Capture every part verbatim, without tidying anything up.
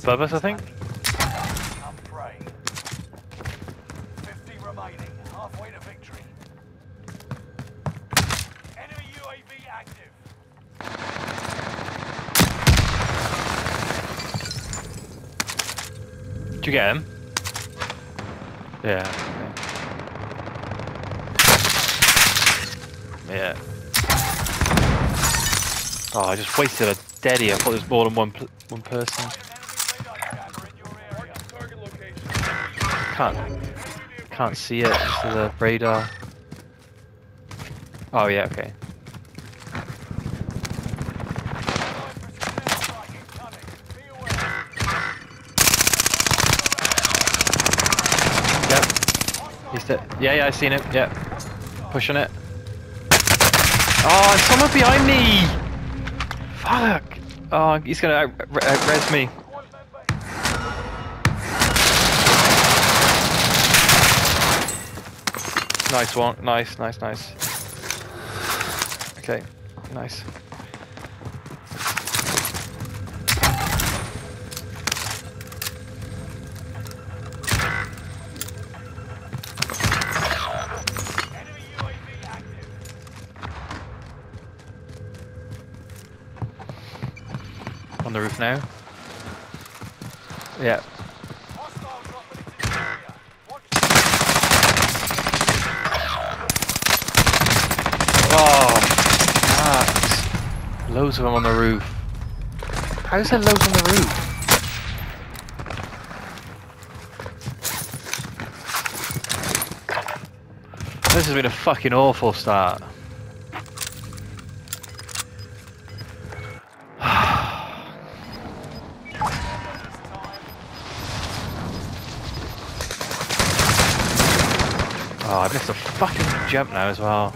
Above us, I think. fifty remaining, halfway to victory. Enemy U A V active. Did you get him? Yeah. Okay. Yeah. Oh, I just wasted a deadie. I thought there was more than one one person. Can't can't see it. Just the radar. Oh yeah. Okay. Yep. He's dead. Yeah, yeah. I seen it. Yeah. Pushing it. Oh, someone behind me! Fuck! Oh, he's gonna out, out res me. Nice one. Nice, nice, nice. Okay, nice. On the roof now. Yeah. Oh, Max. Loads of them on the roof. How's there loads on the roof? This has been a fucking awful start. Oh, I missed a fucking jump now as well.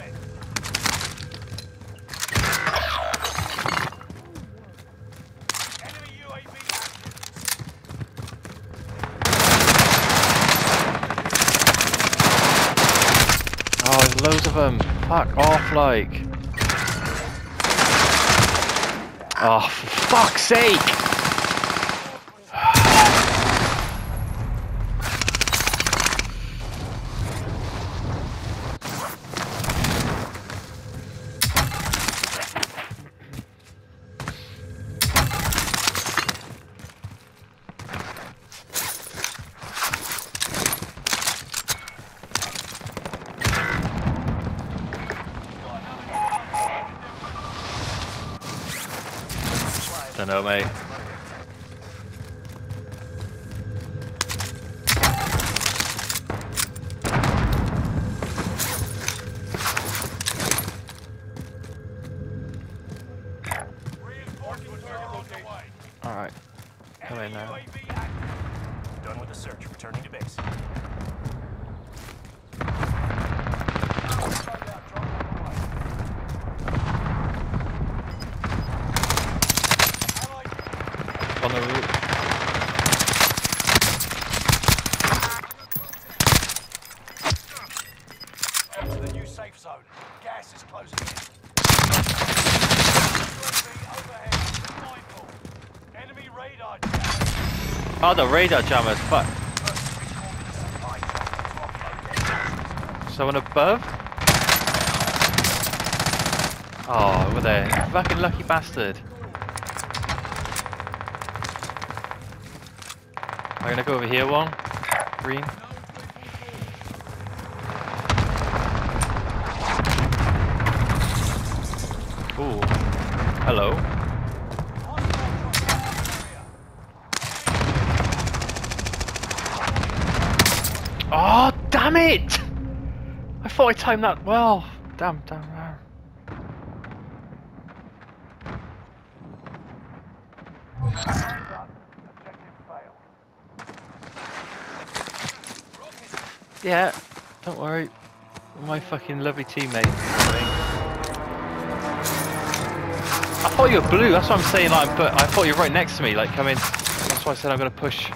Oh, there's loads of them. Fuck off, like. Oh, for fuck's sake! Don't know, mate. Alright. Come in now. Done with the search, returning to base. On the roof. To the new safe zone. Gas is closing in. Overhead. Mindful. Enemy radar jammer. Oh, the radar jammers. Fuck. Someone above? Oh, over there. Fucking lucky bastard. I'm gonna go over here one. Green. Ooh. Hello. Oh, damn it! I thought I timed that well. Damn, damn, damn. Yeah, don't worry. My fucking lovely teammate. I thought you were blue, that's what I'm saying, like, but I thought you were right next to me, like, come in. That's why I said I'm gonna push.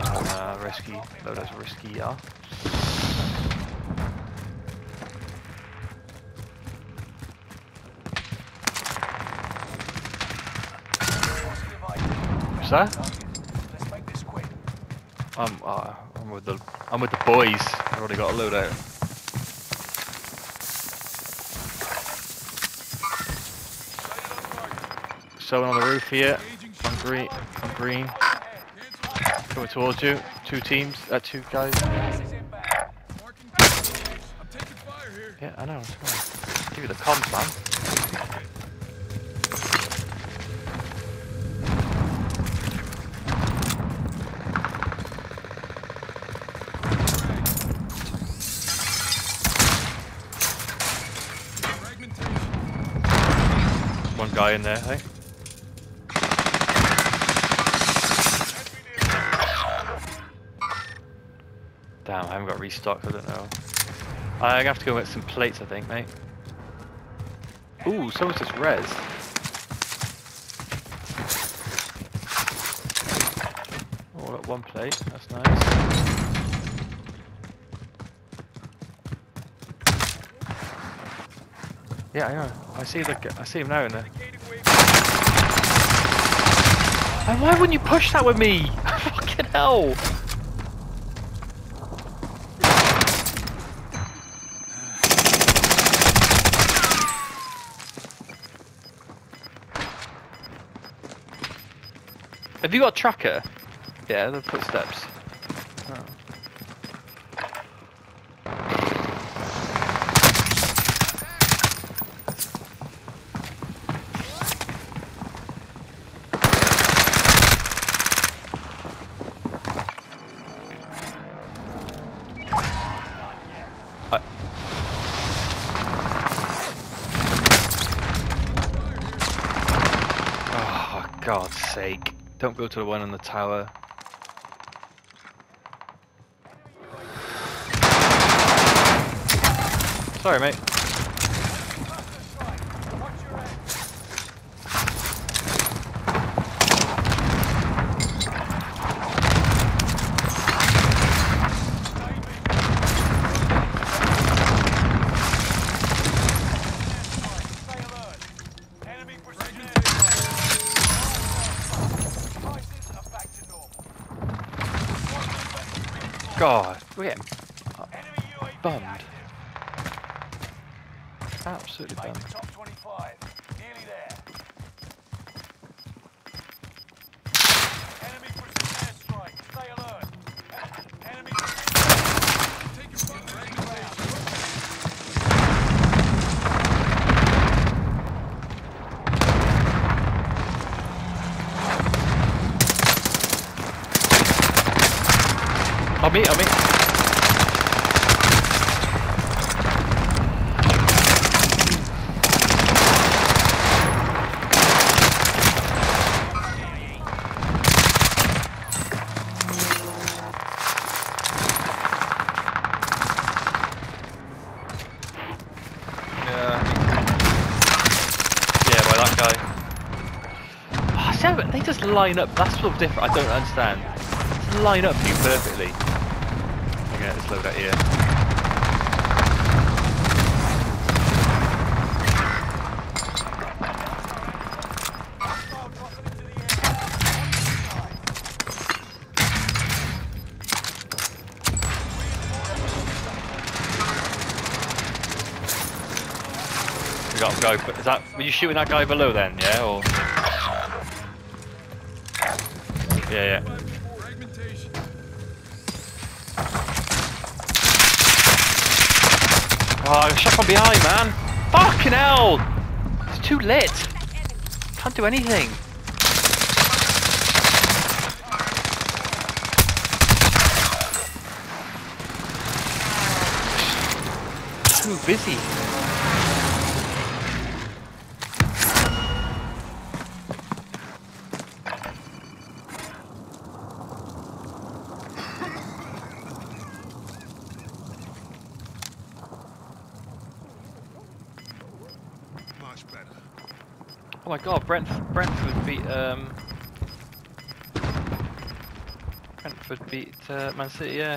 Uh, risky. No, that's risky, yeah. that? Let's make this quick. I'm, uh, I'm with the, I'm with the boys. I've already got a load out. Someone on the roof here. On green, on green. Coming towards you. Two teams, uh, two guys. Yeah, I know. Give you the comms, man. One guy in there, hey? Damn, I haven't got restocked, I don't know. I have to go get some plates, I think, mate. Ooh, someone's just res. Oh, got one plate, that's nice. Yeah, I know. I see the. I see him now in there. And why wouldn't you push that with me? Fucking hell! Have you got a tracker? Yeah, the footsteps. Oh. I... Oh, for God's sake. Don't go to the one on the tower. Sorry, mate. God, we're getting bummed. Absolutely bummed. Top twenty-five. Nearly there. Enemy precision airstrike. Stay alert. Enemy precision. Take your front range ground. On me, on me. They just line up, that's sort of different, I don't understand. Just line up for you perfectly. Okay, let's load that here. We got to go, but is that, were you shooting that guy below then, yeah, or? Yeah, yeah. Oh, I got shot from behind, man. Fucking hell! It's too lit. Can't do anything. Too busy. Oh my God, Brent, Brentford beat um, Brentford beat uh, Man City, yeah.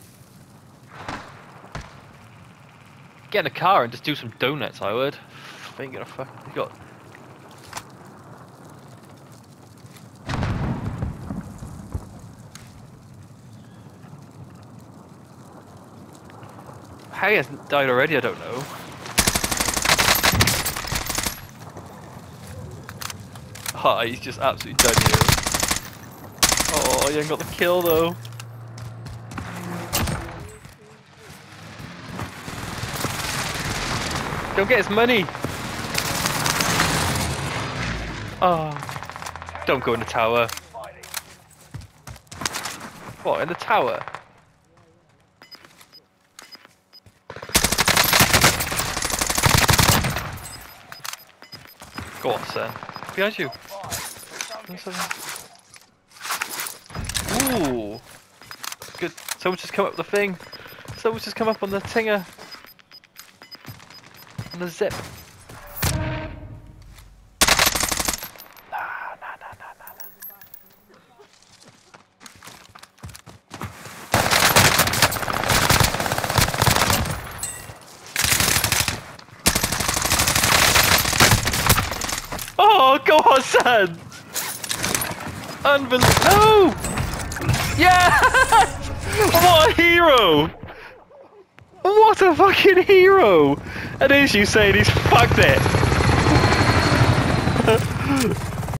Get in a car and just do some donuts, I would. thing gonna fuck. You got. How he hasn't died already, I don't know. Ah, he's just absolutely done you. Oh, you haven't got the kill though. Go get his money! Oh, don't go in the tower. What, in the tower? Go on, son. Behind you. Ooh. Good. Someone's just come up the thing. Someone's just come up on the tinger. On the zip. Nah, nah, nah, nah, nah, nah. Oh, go on, son! Unbelievable. No! Yes! What a hero! What a fucking hero! And here's you saying he's fucked it!